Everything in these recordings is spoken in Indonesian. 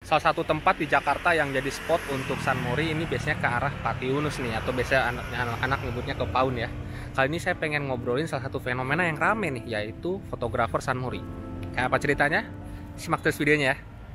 salah satu tempat di Jakarta yang jadi spot untuk Sunmori ini biasanya ke arah Pati Yunus nih, atau biasanya anak-anak nyebutnya ke Paun ya. Kali ini saya pengen ngobrolin salah satu fenomena yang rame nih, yaitu fotografer Sunmori. Kayak apa ceritanya? Simak terus videonya ya.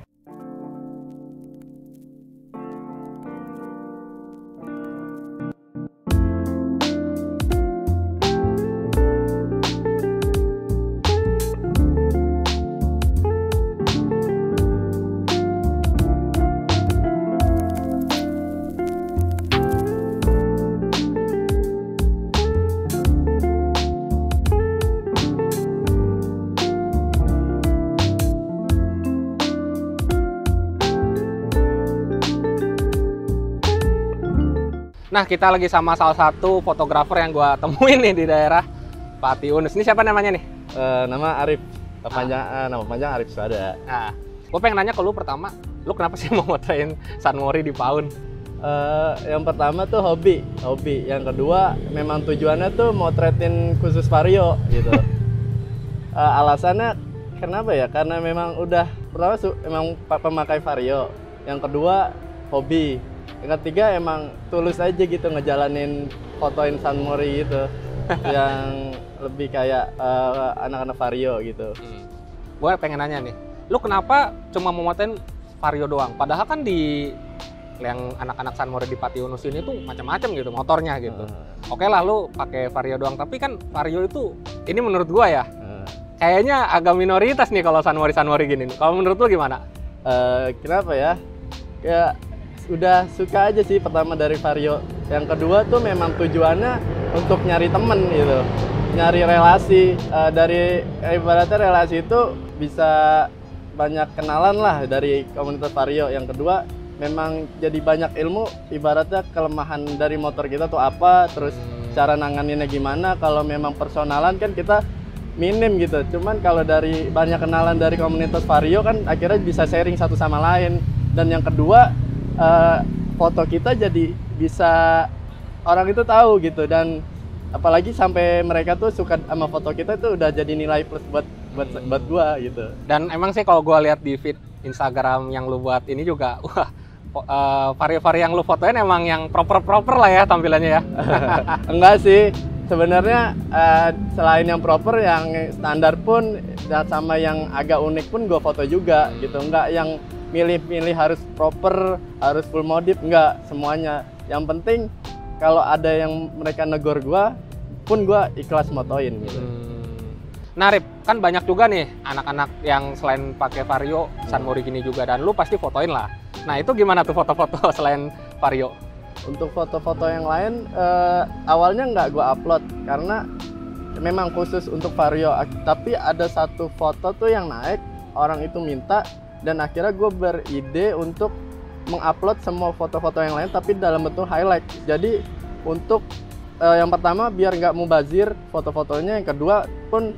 Nah, kita lagi sama salah satu fotografer yang gua temuin nih di daerah Pati Yunus. Ini siapa namanya nih? Nama Arif, nama panjang Arif Suada. Nah, gue pengen nanya ke lu pertama, lu kenapa sih mau motoin Sunmori di Paun? Yang pertama tuh hobi. Yang kedua memang tujuannya tuh motretin khusus vario gitu. Alasannya kenapa ya? Karena memang udah pertama emang pemakai vario. Yang kedua hobi. Yang ketiga emang tulus aja gitu ngejalanin fotoin Sunmori gitu. Yang lebih kayak anak-anak vario gitu. Gue pengen nanya nih, lu kenapa cuma mau motoin vario doang? Padahal kan di yang anak-anak Sunmori di Pati Yunus ini tuh macam-macam gitu motornya gitu. Oke lah lu pakai vario doang, tapi kan vario itu ini menurut gua ya kayaknya agak minoritas nih kalau Sunmori gini. Kalau menurut lu gimana? Kenapa ya? Ya udah suka aja sih pertama dari vario. Yang kedua tuh memang tujuannya untuk nyari temen gitu, nyari relasi. Dari ibaratnya relasi itu bisa banyak kenalan lah dari komunitas vario. Yang kedua memang jadi banyak ilmu, ibaratnya kelemahan dari motor kita tuh apa, terus cara nanganinnya gimana. Kalau memang personalan kan kita minim gitu, cuman kalau dari banyak kenalan dari komunitas vario kan akhirnya bisa sharing satu sama lain. Dan yang kedua foto kita jadi bisa orang itu tahu gitu, dan apalagi sampai mereka tuh suka sama foto kita tuh udah jadi nilai plus buat gua gitu. Dan emang sih kalau gua lihat di feed Instagram yang lu buat ini juga, wah vario-vario yang lu fotoin emang yang proper lah ya tampilannya ya. Enggak sih, sebenarnya selain yang proper, yang standar pun dan sama yang agak unik pun gua foto juga gitu. Enggak yang milih-milih harus proper, harus full modif, enggak, semuanya. Yang penting kalau ada yang mereka negor gua pun gua ikhlas motoin gitu. Nah Rip, kan banyak juga nih anak-anak yang selain pakai vario, Sunmori gini juga, dan lu pasti fotoin lah. Nah itu gimana tuh foto-foto selain vario? Untuk foto-foto yang lain awalnya nggak gua upload karena memang khusus untuk vario. Tapi ada satu foto tuh yang naik, orang itu minta, dan akhirnya gue beride untuk mengupload semua foto-foto yang lain tapi dalam bentuk highlight. Jadi untuk yang pertama biar nggak mubazir foto-fotonya, yang kedua pun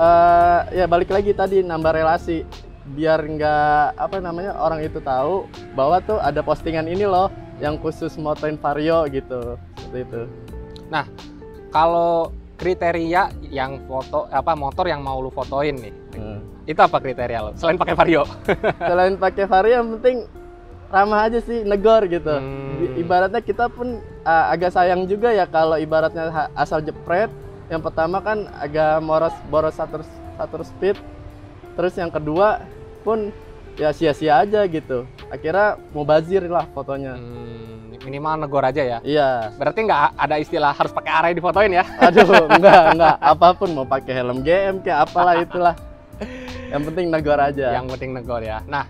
ya balik lagi tadi nambah relasi, biar nggak orang itu tahu bahwa tuh ada postingan ini loh yang khusus motoin vario gitu, seperti itu. Nah kalau kriteria yang motor yang mau lu fotoin nih, itu apa kriteria lo selain pakai vario? Selain pakai vario yang penting ramah aja sih, negor gitu. Ibaratnya kita pun agak sayang juga ya kalau ibaratnya asal jepret. Yang pertama kan agak boros shutter speed, terus yang kedua pun ya sia-sia aja gitu. Akhirnya mau bazir lah fotonya. Minimal negor aja ya? Iya. Berarti nggak ada istilah harus pakai array difotoin ya? Aduh, enggak. Apapun, mau pakai helm GM kayak apalah itulah. Yang penting negor aja. Yang penting negor ya. Nah,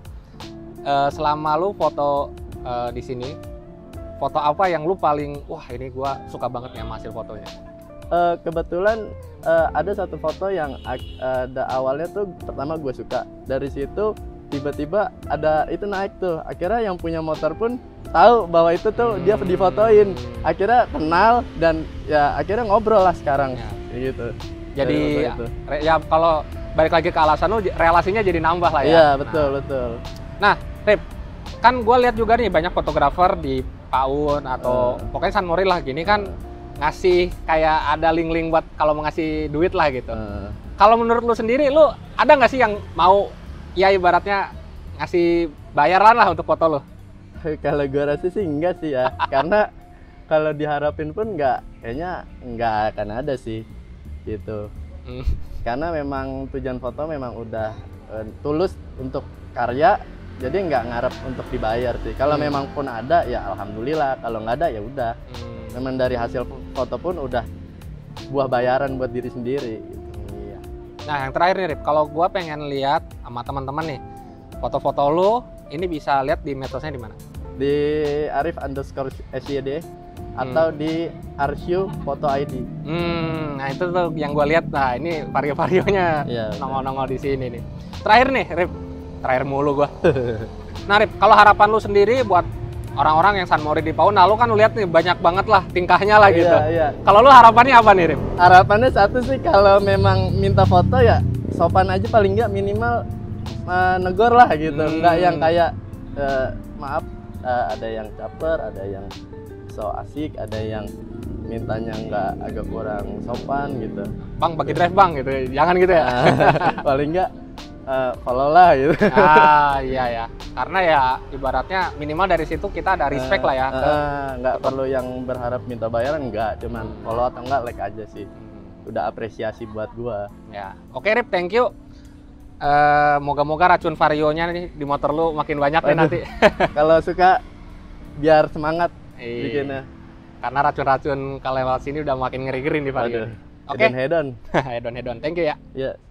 selama lu foto di sini, foto apa yang lu paling, wah ini gua suka banget nih sama hasil fotonya? Kebetulan ada satu foto yang ada awalnya tuh pertama gue suka. Dari situ tiba-tiba ada itu naik tuh. Akhirnya yang punya motor pun tahu bahwa itu tuh dia difotoin. Akhirnya kenal dan ya akhirnya ngobrol lah sekarang. Ya. Gitu. Jadi ya kalau balik lagi ke alasan lu, relasinya jadi nambah lah ya. Iya, betul. Nah, Rip, kan gue lihat juga nih banyak fotografer di Paun atau pokoknya Sunmori lah gini kan ngasih kayak ada link-link buat kalau mau ngasih duit lah gitu. Kalau menurut lu sendiri, lu ada nggak sih yang mau ya ibaratnya ngasih bayaran lah untuk foto lo. Kalau gua rasa sih enggak sih ya, karena kalau diharapin pun kayaknya nggak akan ada sih gitu. Karena memang tujuan foto memang udah tulus untuk karya, jadi nggak ngarep untuk dibayar sih. Kalau memang pun ada ya alhamdulillah, kalau nggak ada ya udah. Memang dari hasil foto pun udah buah bayaran buat diri sendiri gitu. Iya. Nah yang terakhir nih Rip, kalau gua pengen lihat sama teman-teman nih foto-foto lo, ini bisa lihat di medsosnya di mana? Di Arif_SYD atau di Arsyu Foto ID. Nah itu tuh yang gue lihat. Nah ini vario-varionya nongol-nongol di sini nih. Terakhir nih, Rip. Terakhir mulu gue. Nah Rip, kalau harapan lu sendiri buat orang-orang yang San Mori di Pauna, lu kan lu lihat nih banyak banget lah tingkahnya lah gitu. Kalau lu harapannya apa nih Rip? Harapannya satu sih, kalau memang minta foto ya sopan aja, paling nggak minimal negor lah gitu. Nggak yang kayak maaf, ada yang caper, ada yang so asik, ada yang mintanya nggak, agak kurang sopan gitu. Bang bagi drive bang gitu, jangan gitu ya. Paling nggak follow lah gitu. Iya ya, karena ya ibaratnya minimal dari situ kita ada respect lah ya. Nggak perlu yang berharap minta bayaran, nggak, cuman follow atau nggak like aja sih. Udah apresiasi buat gua. Ya, oke Rip, thank you. Moga-moga racun varionya nih di motor lu makin banyak nih nanti. Kalau suka biar semangat bikinnya. Karena racun-racun kalau lewat sini udah makin ngeri-ngeri nih vario. Oke. Hedon. Hedon. Thank you ya. Iya.